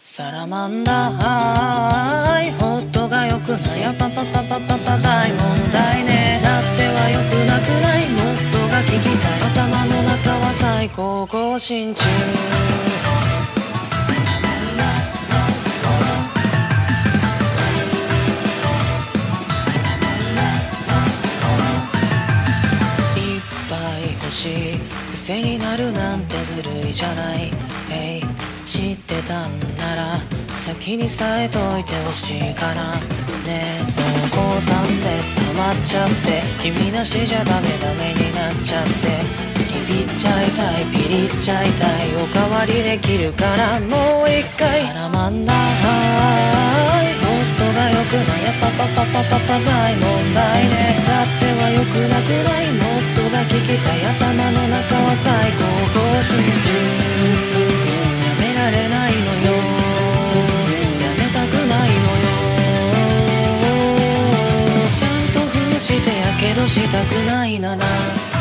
サラマンダーホットが良くないやパパパパパパ大問題ねだっては良くなくないもっとが聞きたい頭の中は最高更新中いっぱい欲しい癖になるなんてずるいじゃない、hey知ってたんなら先に伝えといてほしいかなねえもう高3で冷まっちゃって君なしじゃダメになっちゃってビビっちゃいたいピリっちゃいたいおかわりできるからもう一回サラマンダーホットが良くないやパパパパパパ大問題ねだっては良くなくないもっとが聞きたい頭の中は最高更新中やめられないのよやめたくないのよちゃんと封してやけどしたくないなら